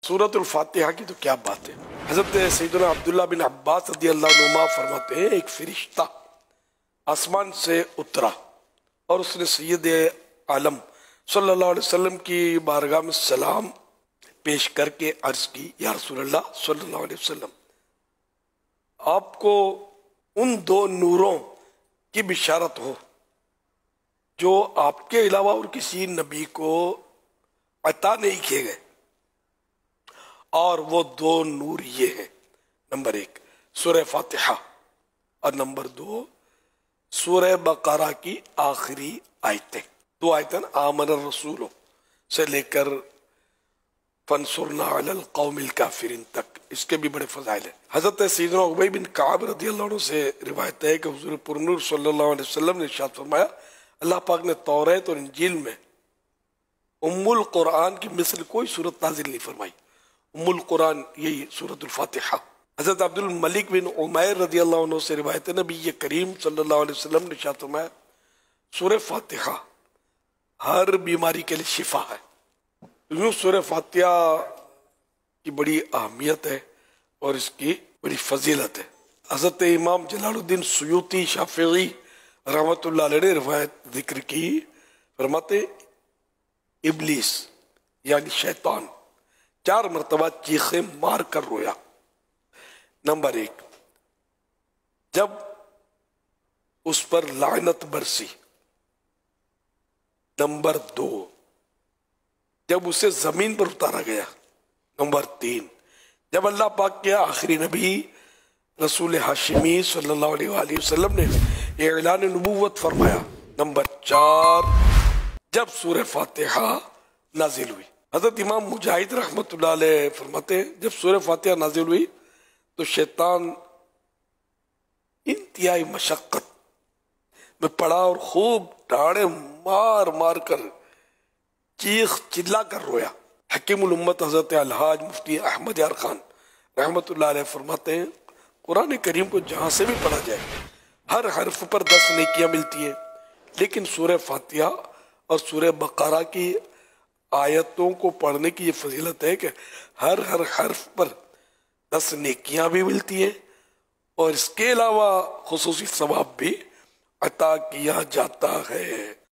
سورۃ الفاتحہ کی تو کیا بات ہے۔ حضرت سیدنا عبداللہ بن عباس رضی اللہ عنہما فرماتے ہیں ایک فرشتہ آسمان سے اترا اور اس نے سید عالم صلی اللہ علیہ وسلم کی بارگاہ میں سلام پیش کر کے عرض کی، یا رسول اللہ صلی اللہ علیہ وسلم، آپ کو ان دو نوروں کی بشارت ہو جو آپ کے علاوہ اور کسی نبی کو عطا نہیں کیے گئے، اور وہ دو نور یہ ہیں، نمبر 1 سورہ فاتحہ اور نمبر 2 سورہ بقرہ کی آخری آیتیں، 2 آیتیں آمن الرسول سے لے کر فانصرنا علی القوم الکافرین تک، اس کے بھی بڑے فضائل ہیں۔ حضرت سیدنا ابی بن کعب رضی اللہ عنہ سے روایت ہے کہ حضور پرنور صلی اللہ علیہ وسلم نے ارشاد فرمایا، اللہ پاک نے توریت اور انجیل میں ام القرآن کی مثل کوئی صورت نازل نہیں فرمائی۔ ام القرآن یہی سورۃ الفاتحہ۔ حضرت عبد الملک بن عمیر رضی اللہ عنہ سے روایت ہے، نبی کریم صلی اللہ علیہ وسلم نے ارشاد فرمایا، سورہ فاتحہ ہر بیماری کے لیے شفا ہے۔ یوں سورہ فاتحہ کی بڑی اہمیت ہے اور اس کی بڑی فضیلت ہے۔ حضرت امام جلال الدین سیوطی شافعی رحمۃ اللہ علیہ نے روایت ذکر کی، فرماتے ابلیس یعنی شیطان 4 مرتبہ چیخیں مار کر رویا۔ نمبر 1 جب اس پر لعنت برسی، نمبر 2 جب اسے زمین پر اتارا گیا، نمبر 3 جب اللہ پاک کے آخری نبی رسول ہاشمی صلی اللہ علیہ وآلہ وسلم نے اعلان نبوت فرمایا، نمبر 4 جب سورہ فاتحہ نازل ہوئی۔ حضرت امام مجاہد رحمۃ اللہ علیہ فرماتے ہیں جب سورہ فاتحہ نازل ہوئی تو شیطان انتہائی مشقت میں پڑا اور خوب ڈاڑے مار مار کر چیخ چلا کر رویا۔ حکیم الامت حضرت الحاج مفتی احمد یار خان رحمۃ اللہ علیہ فرماتے ہیں قرآن کریم کو جہاں سے بھی پڑھا جائے ہر حرف پر 10 نیکیاں ملتی ہیں، لیکن سورہ فاتحہ اور سورہ بقرہ کی آیتوں کو پڑھنے کی یہ فضیلت ہے کہ ہر حرف پر 10 نیکیاں بھی ملتی ہیں اور اس کے علاوہ خصوصی ثواب بھی عطا کیا جاتا ہے۔